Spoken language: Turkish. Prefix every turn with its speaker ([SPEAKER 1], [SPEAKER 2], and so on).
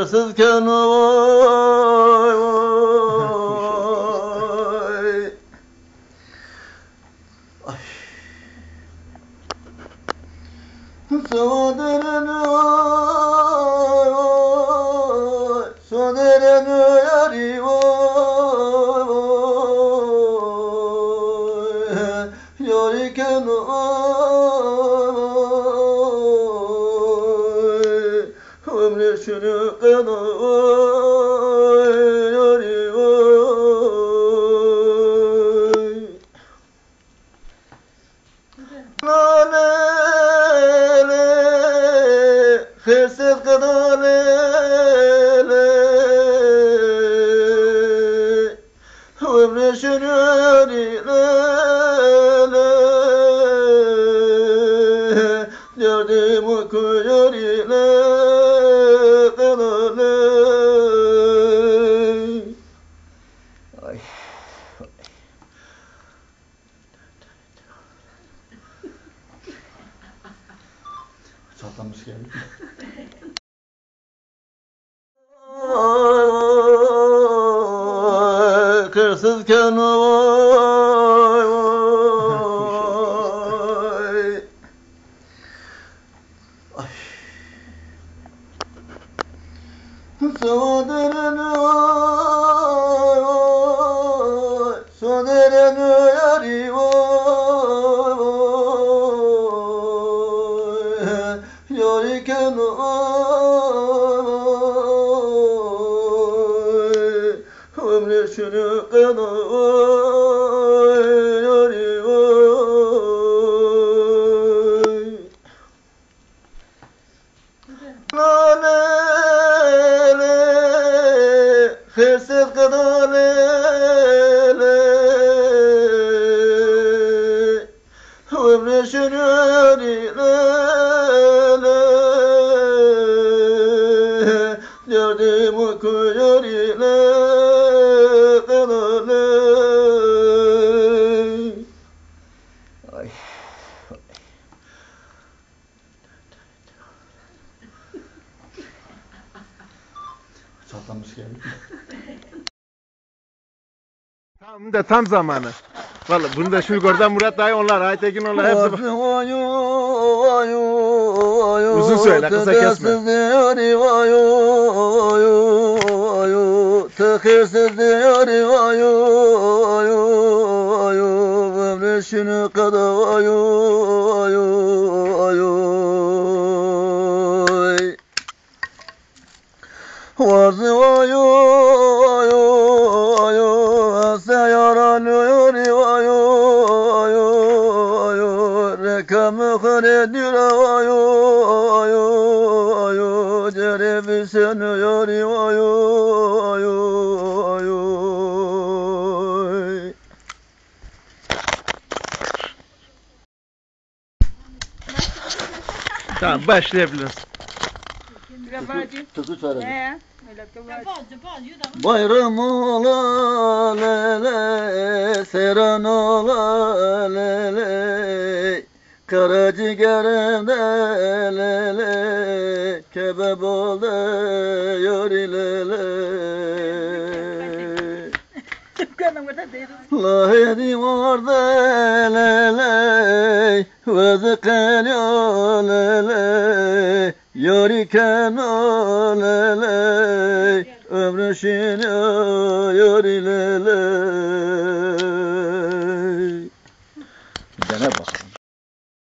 [SPEAKER 1] kırsızken vay vay. Ay. Soğudurun vay vay, soğudurun yari vay vay, yariken vay, ömrü şunu kadar vay yari vay. Lale, hırsız kadar lale, ömrü şunu yari lale, derdim oku yari lale. Ay. Çatlamış geldi. Kırsızken vay vay. Ay. Soğudurun vay vay, soğudurun yari vay vay, yariken vay, ömrü şunu kadar vay yari vay. Lale, hırsız kadar lale, ömrü şunu yari lale, derdim oku yari lale. Ay. Çatlamış geldi.
[SPEAKER 2] Tam zamanı. Vallahi bunu da Şulgor'dan Murat dayı onlar, Aytekin onlar hepsi. Uzun söyle, kısa kesme.
[SPEAKER 1] Tıkırsız diyor ömrü şunu kadar vazı seyaranıyor rekamı kırediyor cerebi sönüyor
[SPEAKER 2] Tamam başlayabiliriz.
[SPEAKER 1] Tutu söyle. Bayram ola lele, seran ola lele, karaciğerimde lele, kebap oldu yori lele. Lahedi vardı lele, vezıken lele, yariken lele, ömrü şinu yori lele.